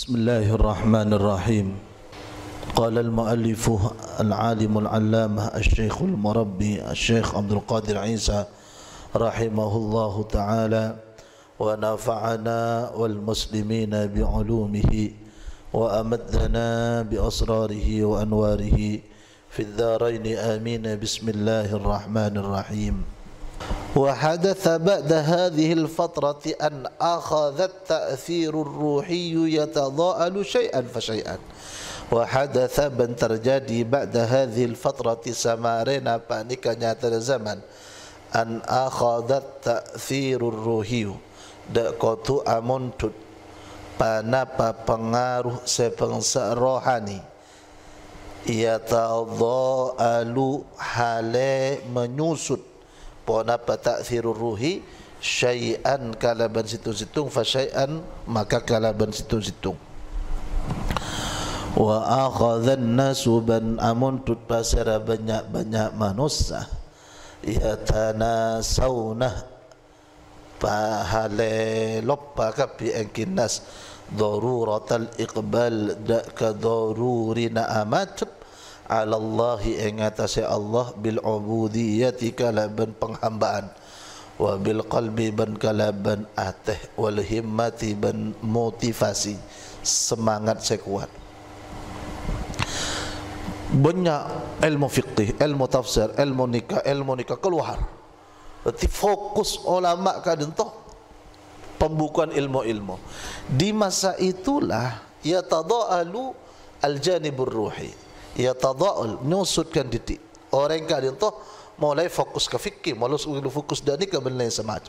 بسم الله الرحمن الرحيم. قال المؤلف العالم العلامة الشيخ المربي الشيخ عبد القادر عيسى رحمه الله تعالى ونفعنا والمسلمين بعلومه وأمدنا بأسراره وأنواره في الدارين آمين. بسم الله الرحمن الرحيم. وحدث بعد هذه الفترة أن أخذ التأثير الروحي يتضاءل شيئا فشيئا. وحدث ben terjadi بعد هذه الفترة samarena panikanya zaman an akhadhat ta'thirur ruhi dak kotu amuntut panapa pengaruh sepengsa rohani yatadhaalu hale menyusut ponapa ta'thirur ruhi syai'an kalaban situng-situng fa syai'an maka kalaban situng-situng. Wa akhadhan nasu ban amuntut pasara banyak-banyak manusia yatanasawna pahale loppa kapi engkinas daruratal iqbal da ka darurina amat ala Allah ingatasi Allah bil ubudiyyati kalaban penghambaan wa bil qalbi ban kalaban ateh wal himmati ban motivasi semangat sekuat. Banyak ilmu fiqih, ilmu tafsir, ilmu nikah keluar. Berarti fokus ulama kadang-kadang pembukuan ilmu-ilmu. Di masa itulah yatadaalu al-janibur ruhi. Yatadaal nyusutkan titik. Orang kadang-kadang mulai fokus ke fikih, mulai fokus dari ke benda yang semacam.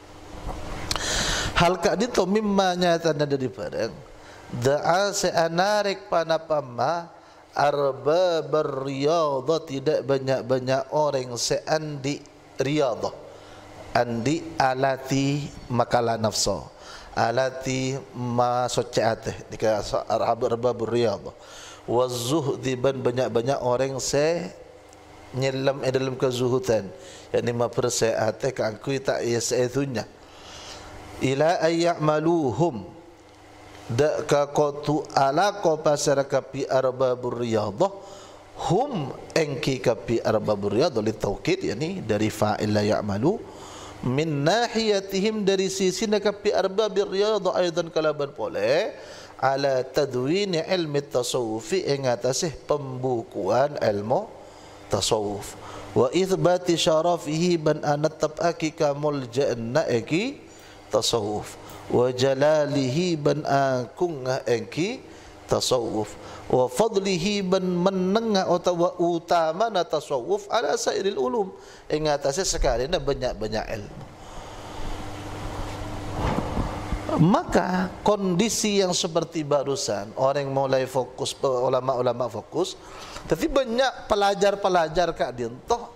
Hal kadang-kadang mimma nyatanya daripada da'a se'anarik panapama arba berriyadha tidak banyak-banyak orang se'andi riyadha andi alati makala nafsa alati ma socaateh dika arba berriyadha wazuhdi ban banyak-banyak orang se nyelam dalam kezuhudan yakni ma perseate ka aku tak yasetunya ila ayyamaluhum da ka qatu ala ko pasara kapi arbabur riyadhah hum engki kapi arbabur riyadhah li taukid yani dari fa'il la ya'malu min nahiyatihim dari sisi kapi arbabur riyadhah aidan kalaban pole ala tadwin ilmi tasawuf ingatase pembukuan ilmu tasawuf wa ithbati syarafihi ban anatabaki kamul jannah eki tasawuf wa jalalihi ban akungah engki tasawuf wa fadlihi ban menengah atau utamana tasawuf ala sairil ulum ingatase sekalina banyak-banyak ilmu. Maka kondisi yang seperti barusan orang mulai fokus, ulama-ulama fokus, tapi banyak pelajar-pelajar kak dintoh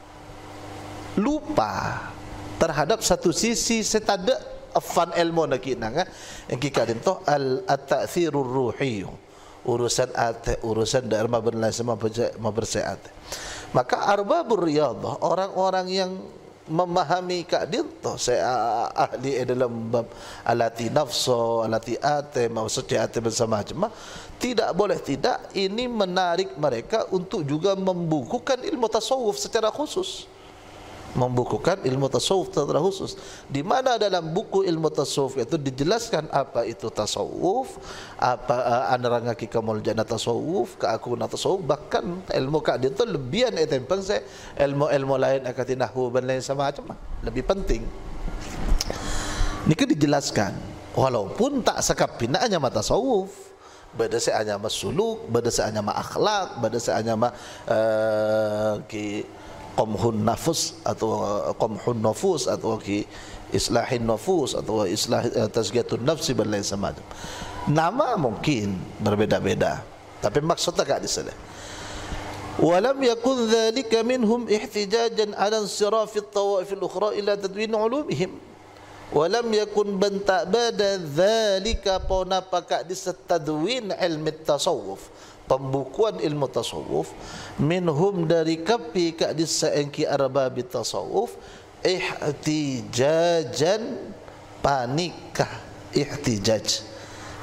lupa terhadap satu sisi setada afan ilmu nak kinanga yang kita dintoh al-ta'thirur ruhi urusan ate urusan dharma berlain sama bersehat. Maka arbabur riyadhah orang-orang yang memahami kak dintoh saya ahli dalam bab alati nafsu alati ate maksudnya ate bersama macam tidak boleh tidak ini menarik mereka untuk juga membukukan ilmu tasawuf secara khusus. Membukukan ilmu tasawuf secara khusus, di mana dalam buku ilmu tasawuf itu dijelaskan apa itu tasawuf, apa aneranga kikamul jannah tasawuf, keakuan tasawuf, bahkan ilmu kak itu lebihan etempang saya ilmu-ilmu lain akati nahwu dan lain sama macam lebih penting. Ini kan dijelaskan, walaupun tak sekap hanya mata tasawuf. Beda se hanya masuluk, beda se hanya ma akhlak, beda se hanya ma qamhun nafus atau qamhun nufus atau ki islahin nufus atau islah tazkiyatun nafsi dan lain semacam. Nama mungkin berbeda-beda, tapi maksudnya tak di sana. Walam yakun dzalika minhum ihtijajan ala insiraf at-tawaif al-ukhra ila tadwin ulumihim. Walam yakun banta bada dzalika ponapa di tadwin ilmi tasawuf pembukuan ilmu tasawuf minhum dari kapi kak disaengki arbabi tasawuf ihtijajan panikah ihtijaj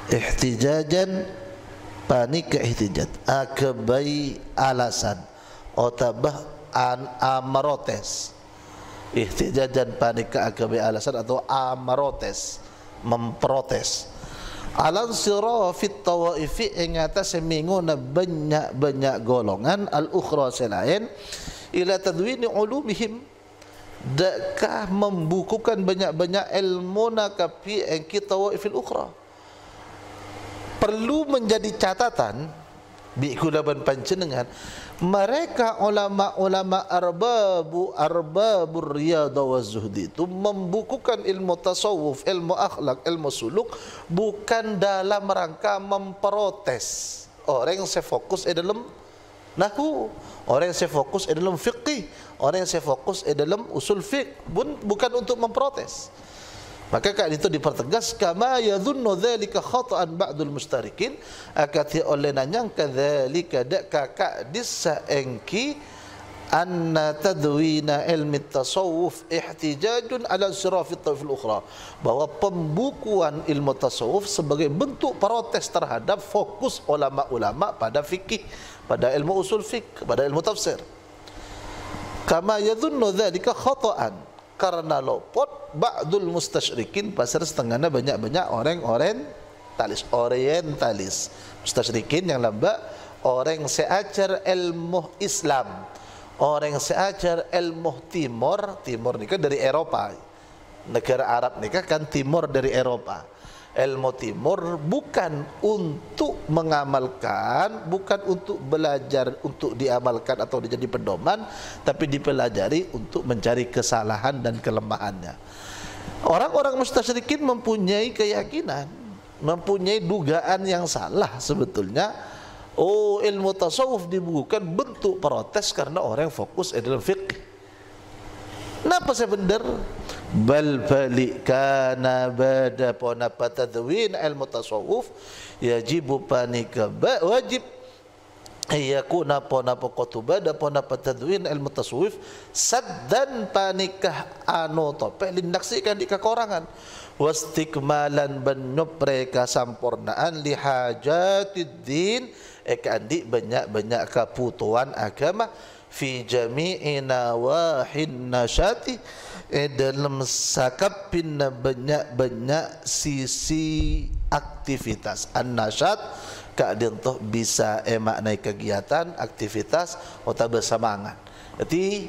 ihtijajan panika ihtijaj akabai alasan otabah amarotes. Ihtijajan panika akabai alasan atau amarotes, memprotes. Alan sirafit tawaifi ing atas seminguna banyak golongan al-ukhra selain ila tadwini ulumihim dakah membukukan banyak ilmu nakapi ing tawaifil ukhra. Perlu menjadi catatan bi kulaban panjenengan mereka ulama-ulama arbabur riyadhah wa zuhdi itu membukukan ilmu tasawuf, ilmu akhlak, ilmu suluk bukan dalam rangka memprotes orang yang sefokus dalam nahwu, orang yang sefokus dalam fiqih, orang yang sefokus dalam usul fiqh, bukan untuk memprotes. Maka kat itu dipertegas kama yadhunnu dzalika khata'an ba'dul mustarikin akati oleh nanyang kadzalika dak kakak disaengki anna tadwina ilmi tasawuf ihtijajun ala sirafit tawfil ukhra, bahwa pembukuan ilmu tasawuf sebagai bentuk protes terhadap fokus ulama-ulama pada fikih, pada ilmu usul fiqh, pada ilmu tafsir. Kama yadhunnu dzalika khata'an, karena lopot ba'dul mustasyrikin pasar setengahnya banyak orientalis mustasyrikin yang lamba orang seajar ilmu Islam, orang seajar ilmu timur ni kan dari Eropa, negara Arab ni kan timur dari Eropa. Ilmu timur bukan untuk mengamalkan, bukan untuk belajar untuk diamalkan atau dijadi pedoman, tapi dipelajari untuk mencari kesalahan dan kelemahannya. Orang-orang mustasyrikin mempunyai keyakinan, mempunyai dugaan yang salah sebetulnya. Oh, ilmu tasawuf dibukukan bentuk protes karena orang fokus dalam fiqh. Kenapa saya benar? Bal balik kana bada pona patadwin ilmu tasawuf yajibu panika wajib ayakuna pona pokotubada pona patadwin ilmu tasawuf saddan panikah anu tope lindaksikan di kekurangan wastikmalan benyupre kasampurnaan lihajatiddin ekandi banyak kebutuhan agama fi jami'i nawahin nasyati dalam sakapin banyak sisi aktivitas an-nasyat keadaan tu bisa maknai kegiatan aktivitas atau bersemangat. Jadi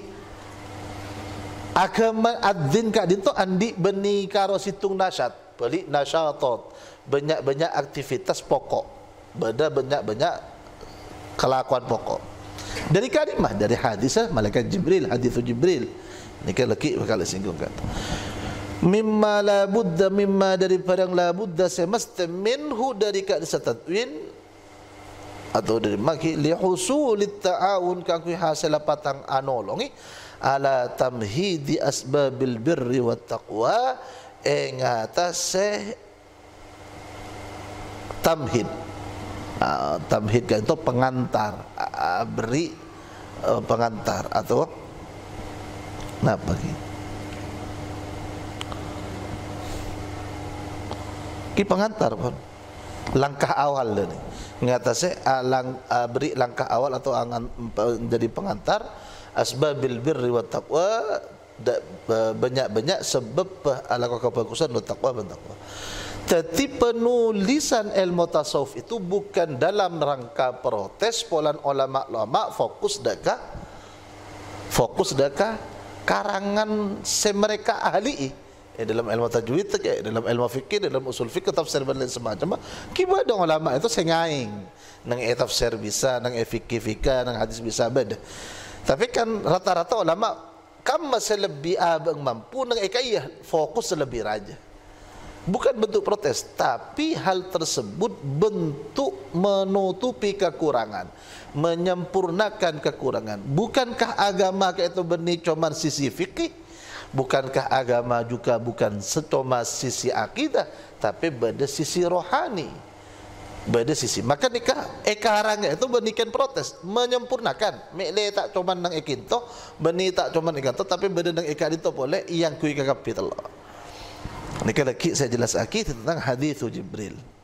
agama adzin keadaan tu andi beni karo situng nasyat balik nasyatot banyak aktivitas pokok beda banyak kelakuan pokok. Dari kalimah, dari hadis malaikat Jibril, hadis Jibril. Ini kan laki bakal singgung kan. Mimma la budda mimma daripada yang la budda semesta minhu dari kadisa tadwin atau dari maki li husulit ta'awun kan ku hasil patang anolongi ala tamhidi asbabil birri wat taqwa ing atase tamhid. Tamhid kan itu pengantar, beri pengantar atau apa ki pengantar pun langkah awal ni ngatase beri langkah awal atau menjadi pengantar asbabil birri wat taqwa banyak sebab ala kebagusan dan taqwa dan taqwa. Tapi penulisan ilmu tasawuf itu bukan dalam rangka protes polan ulama-ulama fokus deka karangan semereka ahli dalam ilmu tajwid, dalam ilmu fikih, dalam usul fikih, tafsir dan lain semacam. Kiba ada ulama itu sengaing nang tafsir bisa, nang fikih nang hadis bisa beda. Tapi kan rata-rata ulama kam masih lebih abang mampu nang ikayah fokus lebih raja. Bukan bentuk protes, tapi hal tersebut bentuk menutupi kekurangan, menyempurnakan kekurangan. Bukankah agama itu benih cuma sisi fikih? Bukankah agama juga bukan cuma sisi akidah, tapi pada sisi rohani, pada sisi. Maka nikah ekarangnya itu benikan protes, menyempurnakan. Mele tak cuma nang ikinto, benih tak cuma ikinto, tapi pada nang ikan itu boleh yang kui kakapi telok. Ini kalau saya jelas tentang hadis Jibril.